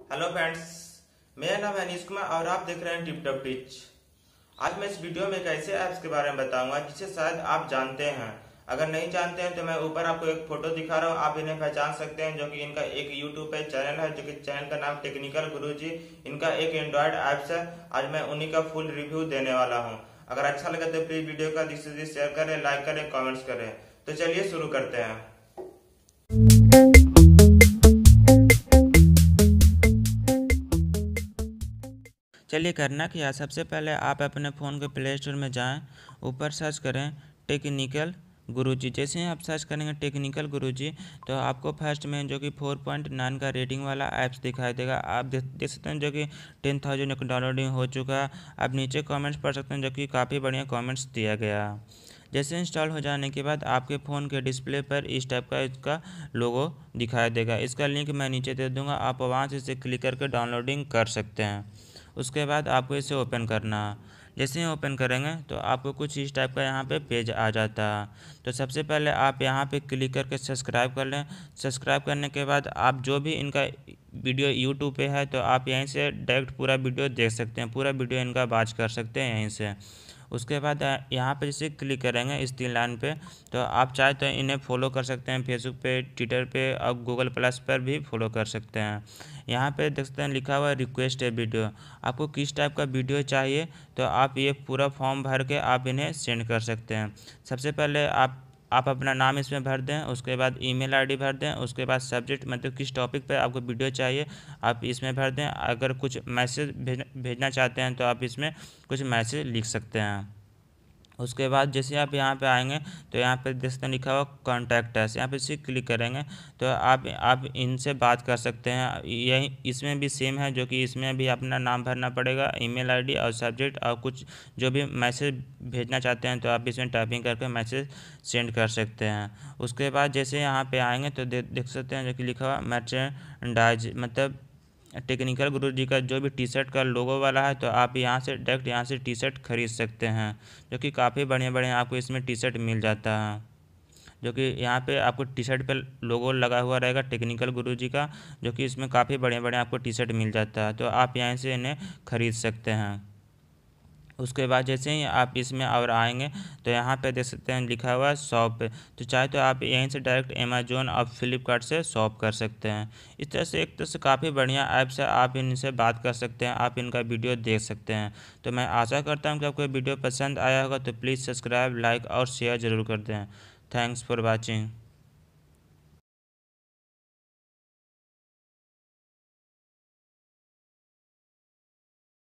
Hello friends, मेरा नाम है अनीश कुमार और आप देख रहे हैं टिप टॉप टिच। आज मैं इस वीडियो में एक ऐसे ऐप्स के बारे में बताऊंगा जिसे शायद आप जानते हैं। अगर नहीं जानते हैं तो मैं ऊपर आपको एक फोटो दिखा रहा हूँ, आप इन्हें पहचान सकते हैं। जो कि इनका एक यूट्यूब पे चैनल है, जो कि चैनल का नाम टेक्निकल गुरुजी। इनका एक एंड्रॉयड ऐप्स है। आज मैं उन्हीं का फुल रिव्यू देने वाला हूँ। अगर अच्छा लगे तो प्लीज वीडियो का शेयर करें, लाइक करें, कॉमेंट्स करें। तो चलिए शुरू करते हैं। चलिए करना क्या है, सबसे पहले आप अपने फ़ोन के प्ले स्टोर में जाएं, ऊपर सर्च करें टेक्निकल गुरुजी। जैसे ही आप सर्च करेंगे टेक्निकल गुरुजी तो आपको फर्स्ट में जो कि 4.9 का रेटिंग वाला ऐप्स दिखाई देगा। आप देख सकते हैं जो कि 10,000 डाउनलोडिंग हो चुका है। आप नीचे कमेंट्स पढ़ सकते हैं जो कि काफ़ी बढ़िया कमेंट्स दिया गया। जैसे इंस्टॉल हो जाने के बाद आपके फ़ोन के डिस्प्ले पर इस टाइप का इसका लोगो दिखाई देगा। इसका लिंक मैं नीचे दे दूँगा, आप वहाँ से इसे क्लिक करके डाउनलोडिंग कर सकते हैं। उसके बाद आपको इसे ओपन करना है। जैसे ही ओपन करेंगे तो आपको कुछ इस टाइप का यहाँ पे पेज आ जाता है। तो सबसे पहले आप यहाँ पे क्लिक करके सब्सक्राइब कर लें। सब्सक्राइब करने के बाद आप जो भी इनका वीडियो यूट्यूब पे है तो आप यहीं से डायरेक्ट पूरा वीडियो देख सकते हैं, पूरा वीडियो इनका वॉच कर सकते हैं यहीं से। उसके बाद यहाँ पे जैसे क्लिक करेंगे इस 3 लाइन पे तो आप चाहे तो इन्हें फॉलो कर सकते हैं, फेसबुक पे, ट्विटर पे और गूगल प्लस पर भी फॉलो कर सकते हैं। यहाँ पे देख सकते हैं लिखा हुआ है रिक्वेस्ट है वीडियो। आपको किस टाइप का वीडियो चाहिए तो आप ये पूरा फॉर्म भर के आप इन्हें सेंड कर सकते हैं। सबसे पहले आप अपना नाम इसमें भर दें, उसके बाद ईमेल आईडी भर दें, उसके बाद सब्जेक्ट मतलब किस टॉपिक पे आपको वीडियो चाहिए आप इसमें भर दें। अगर कुछ मैसेज भेजना चाहते हैं तो आप इसमें कुछ मैसेज लिख सकते हैं। उसके बाद जैसे आप यहाँ पे आएंगे तो यहाँ पे देख सकते हैं लिखा हुआ कॉन्टैक्ट अस, यहाँ पे इसे क्लिक करेंगे तो आप इनसे बात कर सकते हैं। यही इसमें भी सेम है, जो कि इसमें भी अपना नाम भरना पड़ेगा, ईमेल आईडी और सब्जेक्ट और कुछ जो भी मैसेज भेजना चाहते हैं तो आप इसमें टाइपिंग करके मैसेज सेंड कर सकते हैं। उसके बाद जैसे यहाँ पे आएंगे तो देख सकते हैं जो कि लिखा हुआ मर्चेंडाइज मतलब टेक्निकल गुरुजी का जो भी टी शर्ट का लोगो वाला है तो आप यहाँ से डायरेक्ट यहाँ से टी शर्ट खरीद सकते हैं, जो कि काफ़ी बढ़िया बढ़िया आपको इसमें टी शर्ट मिल जाता है। जो कि यहाँ पे आपको टी शर्ट पे लोगो लगा हुआ रहेगा टेक्निकल गुरुजी का, जो कि इसमें काफ़ी बढ़िया बढ़िया आपको टी शर्ट मिल जाता है। तो आप यहाँ से इन्हें खरीद सकते हैं। उसके बाद जैसे ही आप इसमें और आएंगे तो यहाँ पे देख सकते हैं लिखा हुआ है शॉप पे, तो चाहे तो आप यहीं से डायरेक्ट अमेजोन और फ्लिपकार्ट से शॉप कर सकते हैं। इस तरह से एक तरह से काफ़ी बढ़िया ऐप्स है, आप इनसे बात कर सकते हैं, आप इनका वीडियो देख सकते हैं। तो मैं आशा करता हूँ कि आपको वीडियो पसंद आया होगा, तो प्लीज़ सब्सक्राइब, लाइक और शेयर ज़रूर कर दें। Thanks for watching.